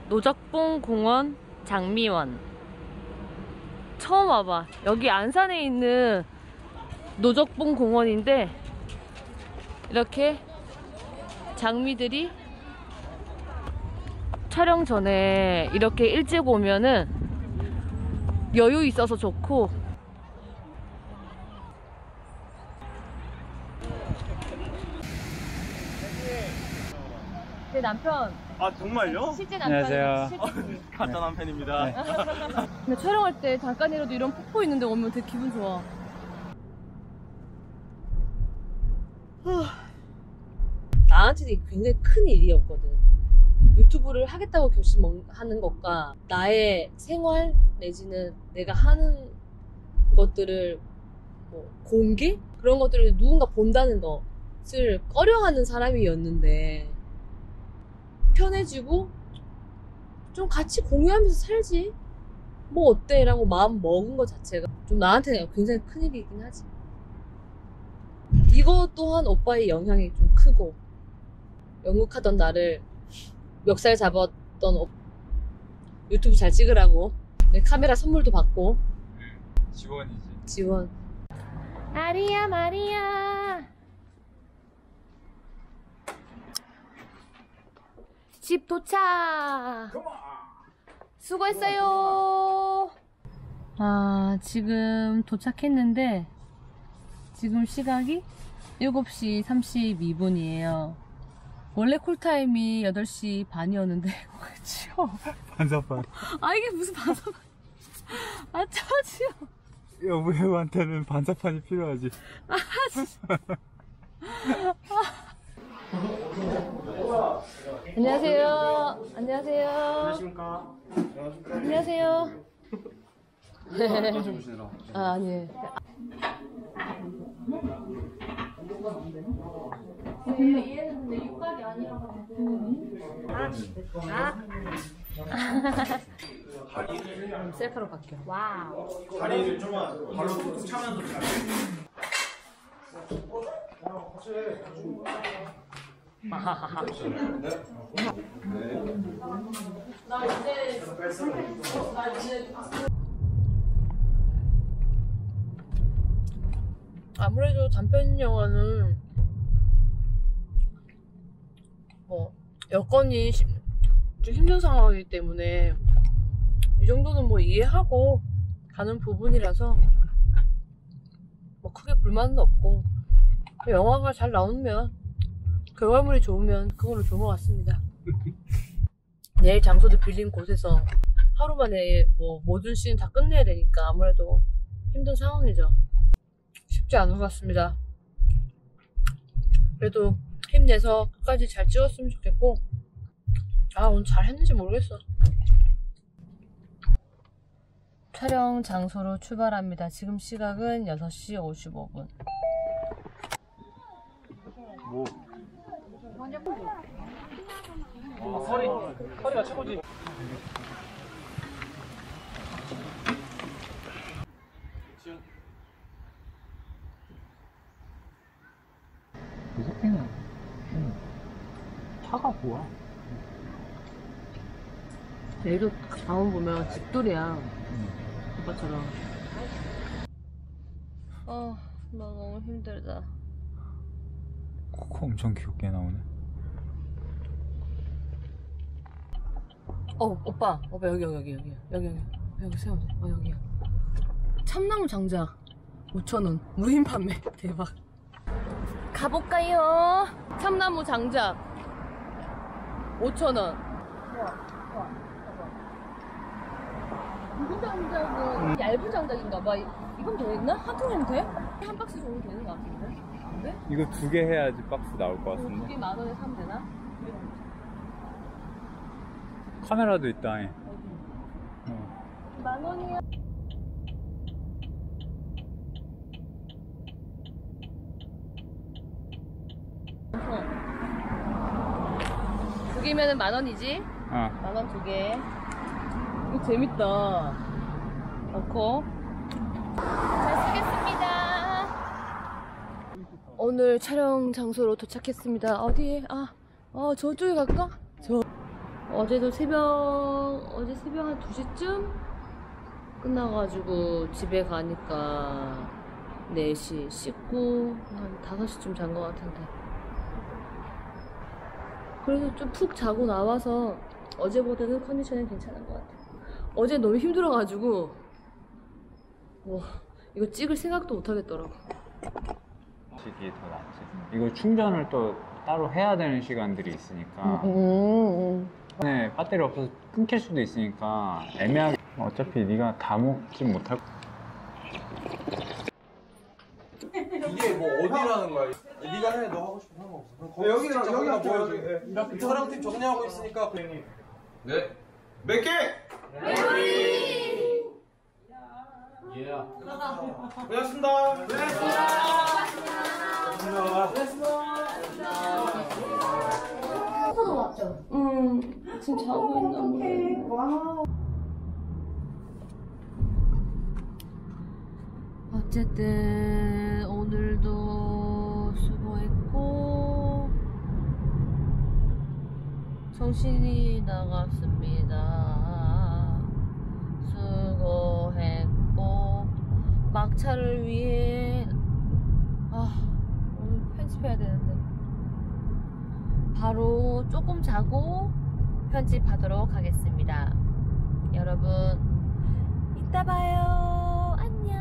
노적봉 공원 장미원. 처음 와봐. 여기 안산에 있는 노적봉 공원인데 이렇게 장미들이 촬영 전에 이렇게 일찍 오면은 여유 있어서 좋고, 제 남편. 아 정말요? 실제 남편이에요. 가짜 남편입니다. 네. 근데 촬영할 때 잠깐이라도 이런 폭포 있는데 오면 되게 기분 좋아. 나한테는 굉장히 큰 일이었거든. 유튜브를 하겠다고 결심하는 것과 나의 생활 내지는 내가 하는 것들을 뭐 공개? 그런 것들을 누군가 본다는 것을 꺼려하는 사람이었는데 편해지고 좀 같이 공유하면서 살지 뭐 어때? 라고 마음 먹은 것 자체가 좀 나한테는 굉장히 큰일이긴 하지. 이것 또한 오빠의 영향이 좀 크고, 연극하던 나를 멱살 잡았던 유튜브 잘 찍으라고 카메라 선물도 받고. 지원이지. 지원. 마리아 마리아 집 도착. 수고했어요. 아, 지금 도착했는데 지금 시각이 7시 32분이에요 원래 쿨타임이 8시 반이었는데 그치요? 반사판. 아, 이게 무슨 반사판. 아, 짜지요. 여배우한테는 반사판이 필요하지. 아, 진짜. 안녕하세요. 안녕하세요. 안녕하십니까. 안녕하세요. 드셔보시느라. 아, 아니에요. 얘는 근데 육각이 아니라가지고. 셀카로 바뀌어. 와우. 다리를 좀만 발로 툭툭 차면서 잘. 아무래도 단편 영화는 뭐 여건이 좀 힘든 상황이기 때문에 이 정도는 뭐 이해하고 가는 부분이라서 뭐 크게 불만은 없고, 영화가 잘 나오면 결과물이 좋으면 그걸로 좋은 것 같습니다. 내일 장소도 빌린 곳에서 하루 만에 뭐 모든 씬 다 끝내야 되니까 아무래도 힘든 상황이죠. 쉽지 않은 것 같습니다. 그래도 힘내서 끝까지 잘 찍었으면 좋겠고, 아, 오늘 잘 했는지 모르겠어. 촬영 장소로 출발합니다. 지금 시각은 6시 55분. 뭐? 허리가 최고지. 이 새끼는 차가 좋아. 얘도 다음 보면 집돌이야. 오빠처럼. 나 너무 힘들다. 코코 엄청 귀엽게 나오네. 오빠 여기 세워줘. 여기야. 참나무 장작 5,000원 무인 판매. 대박. 가볼까요? 참나무 장작 5,000원. 무인 장작은 얇은 장작인가봐. 이건 되겠나? 한 통이면 돼? 한 박스 정도 되는 것 같은데? 안 돼? 이거 2개 해야지 박스 나올 것 같은데. 2개 10,000원에 사면 되나? 카메라도 있다. 어디? 10,000원이야. 두 개면은 10,000원이지? 10,000원 2개. 이거 재밌다. 넣고. 잘 쓰겠습니다. 오늘 촬영 장소로 도착했습니다. 어디에? 저쪽에 갈까? 어제 새벽 한 2시쯤 끝나가지고 집에 가니까 4시 씻고 한 5시쯤 잔 것 같은데. 그래서 좀 푹 자고 나와서 어제보다는 컨디션이 괜찮은 것 같아요. 어제 너무 힘들어가지고 이거 찍을 생각도 못 하겠더라고. 시기 더 낫지. 이거 충전을 또 따로 해야 되는 시간들이 있으니까 네, 배터리 없어서 끊길 수도 있으니까 애매하게. 어차피 네가 다 먹진 못할. 이게 뭐 어디라는 거야? 네가 해. 너 하고 싶은 상관없어. 그럼 여기가 보여줘. 촬영팀 정리하고 있으니까. 네. 몇 개? 고맙습니다. 지금 자고 있나 모르겠네. 어쨌든 오늘도 수고했고 정신이 나갔습니다. 수고했고 막차를 위해 오늘 편집해야 되는데 바로 조금 자고 편집하도록 하겠습니다. 여러분 이따 봐요. 안녕.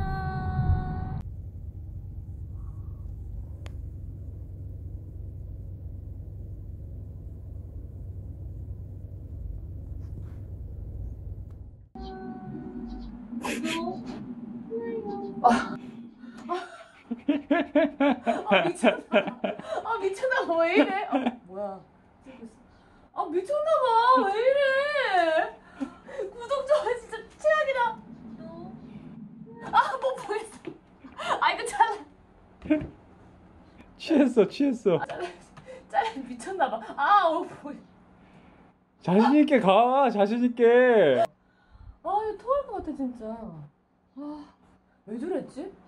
미쳤나봐. 왜 이래? 뭐야? 미쳤나봐. 왜 이래? 구독 좋아요 진짜 최악이다. 뭐 보였어. 이거 취했어. 짤 미쳤나봐. 보여. 자신있게 가, 자신있게. 이거 토할 것 같아 진짜. 왜 저랬지?